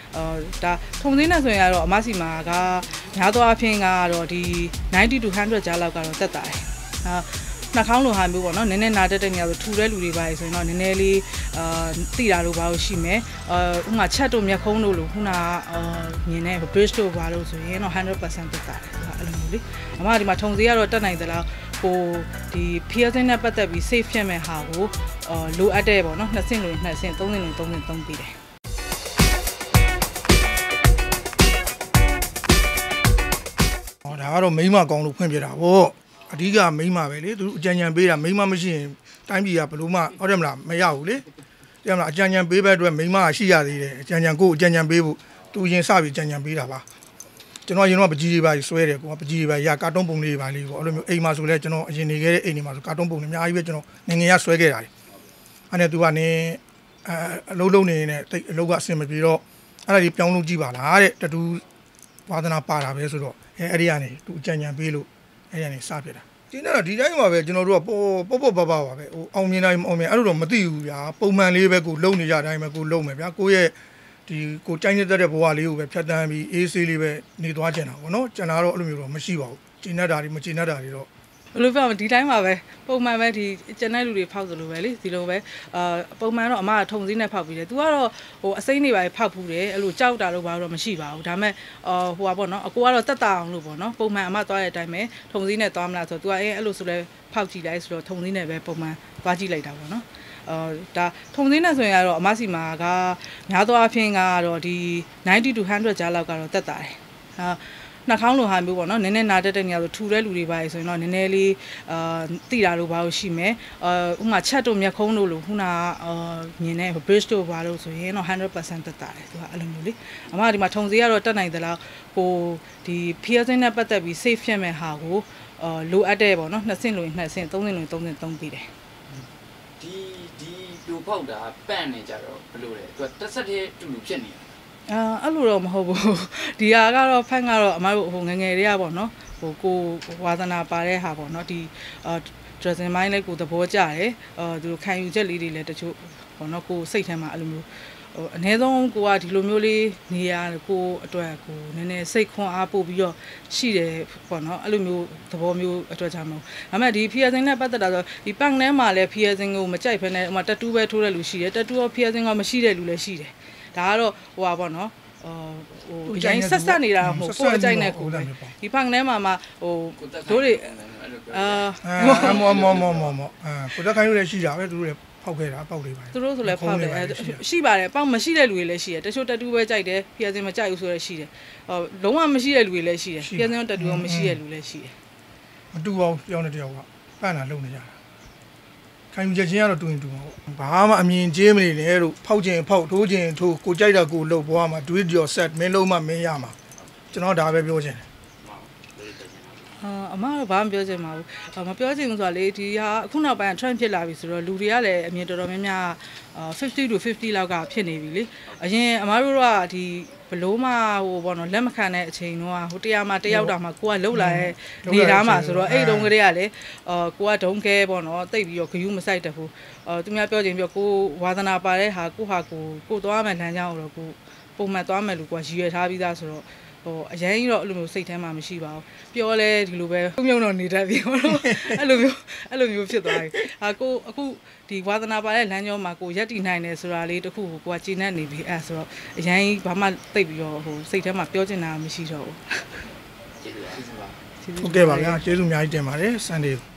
ဒါထုံစင်းနဲ့ဆိုရင်ကတော့အမစီမာကများသောအားဖြင့်ကတော့ဒီ90 to 100ကြားလောက်ကတော့တက်တာတယ်နှာခေါင်းလိုဟာမျိုးပေါ့နော်နည်းနည်းနာတတ်တဲ့နေရာဆိုထူတဲ့လူတွေပါဆိုရင်တော့နည်းနည်းလေးတိတာလို့ပါလို့ရှိမယ်ဥမာချက်တို့မျက်ခုံးတို့လို့ခုနမြင်တဲ့ bridge တို့ပါလို့ဆိုရင်တော့ 100% တက်တာတယ်အဲ့လိုမျိုးလေအမဒီမှာထုံစည်းကတော့တက်နိုင်သလားဟိုဒီ piercing နဲ့ပတ်သက်ပြီး safe ဖြစ်မဲ့ဟာကိုလိုအပ်တဲ့ပေါ့နော်2ဆင့်လို့2ဆင့်3ဆင့်လို့3ဆင့်3ပြီးတယ်ဒါကတော့မိမကောင်းလို့ဖွင့်ပြတာဗောအဓိကမိမပဲလေသူအကြံဉာဏ်ပေးတာမိမမရှိရင်တိုင်းပြည်ကဘလို့မှဟုတ်တယ်မလားမရဘူးလေတယ်မလားအကြံဉာဏ်ပေးဘက်အတွက်မိမရှိရသေးတယ်အကြံဉာဏ်ကိုအကြံဉာဏ်ပေးဖို့သူရင်စပြီးအကြံဉာဏ်ပေးတာပါကျွန်တော်ရင်တော့ပကြီးတွေပါဆွဲတယ်ကိုကပကြီးတွေပါရကာတွန်းပုံလေးတွေပါလေးပေါ့အဲ့လိုမျိုးအိမ်မှာဆိုလဲကျွန်တော်အရင်နေခဲ့တဲ့အိမ်တွေမှာဆိုကာတွန်းပုံတွေအများကြီးပဲကျွန်တော်ငငယ်ရဆွဲခဲ့တာလေအဲ့နဲ့သူကနေအလုံးလုံးနေနဲ့တိတ်အလုံးကအဆင်မပြေတော့အဲ့ဒါကြီးပြောင်းလို့ကြည့်ပါလားတဲ့တူဝါသနာပါတာပဲဆိုတော့အဲ့ဒီကနေသူအကြံဉာဏ်ပေးလို့အဲ့ဒီကနေစပြတာဒီနေ့တော့ဒီတိုင်းမှာပဲကျွန်တော်တို့ကပေါ့ပါပဲဟိုအောင်မြင်တိုင်းအောင်မြင်အဲ့လိုတော့မသိဘူးဗျာပုံမှန်လေးပဲကိုလုံနေကြတိုင်းပဲကိုလုံမယ်ဗျာကိုရဲ့ဒီကိုကြိုင်းနေတဲ့ဘဝလေးကိုပဲဖြတ်တန်းပြီးအေးဆေးလေးပဲနေသွားကျင်တာပေါ့နော်ကျန်တာတော့အဲ့လိုမျိုးတော့မရှိပါဘူးကျင်တတ်တာတွေမကျင်တတ်တာတွေတော့ဘယ်လိုပြောမလဲဒီတိုင်းမှာပဲပုံမှန်ပဲဒီကျန်တဲ့လူတွေဖောက်သလိုပဲလေဒီလိုပဲပုံမှန်တော့အမကထုံစည်းနဲ့ဖောက်ပြီးတယ်သူကတော့ဟိုအစိမ့်တွေပါဖောက်ဖူးတယ်အဲ့လိုကြောက်တာလို့ဘာလို့မရှိပါဘူးဒါပေမဲ့ဟိုပါပေါ့နော်အကိုကတော့တက်တာအောင်လို့ပေါ့နော်ပုံမှန်အမသွားတဲ့အတိုင်းပဲထုံစည်းနဲ့သွားမလားဆိုတော့ तू ကအဲ့လိုဆိုလဲဖောက်ကြည့်လိုက်ဆိုတော့ထုံစည်းနဲ့ပဲပုံမှန်သွားကြည့်လိုက်တာပေါ့နော်ဒါထုံစင်းနဲ့ဆိုရင်ကတော့အမစီမာကများသောအားဖြင့်ကတော့ဒီ90 to 100ကြားလောက်ကတော့တက်တာတယ်နှာခေါင်းလိုဟာမျိုးပေါ့နော်နည်းနည်းနာတတ်တဲ့နေရာဆိုထူတဲ့လူတွေပါဆိုရင်တော့နည်းနည်းလေးတိတာလို့ပါလို့ရှိမယ်ဥမာချက်တို့မျက်ခုံးတို့လို့ခုနမြင်တဲ့ bridge တို့ပါလို့ဆိုရင်တော့ 100% တက်တာတယ်သူကအဲ့လိုမျိုးလေအမဒီမှာထုံစည်းကတော့တက်နိုင်သလားဟိုဒီ piercing နဲ့ပတ်သက်ပြီး safe ဖြစ်မဲ့ဟာကိုလိုအပ်တဲ့ပေါ့နော်2ဆင့်လို့2ဆင့်3ဆင့်လို့3ဆင့်3ပြီးတယ်ဒီလူဖောက်တာပန့်နေကြတော့ဘလို့လဲသူကတက်ဆက်တဲ့တူလူဖြစ်နေတာအဲ့လိုတော့မဟုတ်ဘူးဒီဟာကတော့ဖန်ကတော့အမတို့ဟိုငငယ်တွေကပေါ့နော်ဟိုကိုဝါသနာပါတဲ့ဟာပေါ့နော်ဒီdressing mind လေးကိုသဘောကျတယ်သူခံယူချက်လေးတွေလည်းတချို့ပေါ့နော်ကိုစိတ်ထဲမှာအဲ့လိုမျိုးအနည်းဆုံးကိုကဒီလိုမျိုးလေးနေရကိုအတွက်ကိုနည်းနည်းစိတ်ခွန်အားပို့ပြီးတော့ရှိတယ်ပေါ့နော်အဲ့လိုမျိုးသဘောမျိုးအတွက်ကြောင့်မဟုတ်ဒါပေမဲ့ဒီ piercing နဲ့ပတ်သက်တာဆိုဒီပန့်ထဲမှာလည်း piercing ကိုမကြိုက်ဖ ೇನೆ ဥမာ tattoo ပဲထိုးတဲ့လူရှိတယ် tattoo ရော piercing ကမရှိတဲ့လူလည်းရှိတယ်ဒါကတော့ဟိုပါပေါ့နော်ဟိုအရင်ဆက်နေတာမဟုတ်ကိုအကြိုက်နဲ့ကိုပဲဒီပန့်ထဲမှာမှဟိုတို့တွေကိုတက်ခိုင်းလို့လည်းရှိတာပဲသူတို့ဖောက်ခဲ့တာပေါက်လေးပါသူတို့ဆိုလည်းဖောက်တယ်ရှိပါတယ်ပေါက်မရှိတဲ့လူတွေလည်းရှိတယ်တချို့တက်တူးပဲကြိုက်တယ် piercing မကြိုက်ဘူးဆိုလည်းရှိတယ်လုံးဝမရှိတဲ့လူတွေလည်းရှိတယ် piercing တက်တူးမရှိတဲ့လူလည်းရှိတယ်မတူအောင်တယောက်နဲ့တယောက်ကပန့်တာလုံနေကြတာခံယူချက်ချင်းကတော့တူရင်တူမှာပေါ့ဘာမှအမြင်ကျင်းမနေနဲ့လို့ဖောက်ခြင်းဖောက်ထိုးခြင်းထိုးကိုကြိုက်တာကိုလှုပ်ဘွားမှာ do it yourself မင်းလုံးမှမင်းရမှာကျွန်တော်ဒါပဲပြောချင်တယ်အမတော့ဘာမှပြောချင်မှာဘူးမပြောချင်ဘူးဆိုတာလေဒီဟာအခုနောက်ပိုင်း trend ဖြစ်လာပြီဆိုတော့လူတွေကလည်းအမြင်တော်တော်များများ50 to 50လောက်ကဖြစ်နေပြီလေအရင်အမတို့ကဒီဘလို့မှဟိုပေါ့နော်လက်မခံတဲ့အချိန်တော့ဟိုတရားမှာတယောက်တာမှာကိုကလှုပ်လာတဲ့နေသားမှာဆိုတော့အဲ့တုန်းကတည်းကလေကိုကဒုံကဲပေါ့နော်တိတ်ပြီးတော့ဂယုမဆိုင်တတ်ဘူးသူများပြောချင်ပြောကိုဝါသနာပါတဲ့ဟာကိုဟာကိုသွားမယ်လမ်းကြောင်းတော့ကိုပုံမှန်သွားမယ်လို့ကိုကရည်ရွယ်ထားပြီးသားဆိုတော့ဟိုအရင်ကြီးတော့အဲ့လိုမျိုးစိတ်ထဲမှာမရှိပါဘူးပြောလဲဒီလိုပဲမြုံတော့နေတတ်ပြီပေါ့နော်အဲ့လိုမျိုးဖြစ်သွားပြီကိုအခုဒီဝါသနာပါတဲ့လမ်းကြောင်းမှာကိုရက်တည်နိုင်တယ်ဆိုတာလေးတခုကိုကိုကကျဉ်းနေပြီအဲ့ဆိုတော့အရင်ကြီးဘာမှသိပ်ပြီးတော့ဟိုစိတ်ထဲမှာပြောချင်တာမရှိတော့ဘူးဟုတ်ကဲ့ပါဗျာကျေးဇူးအများကြီးတင်ပါတယ် Sunday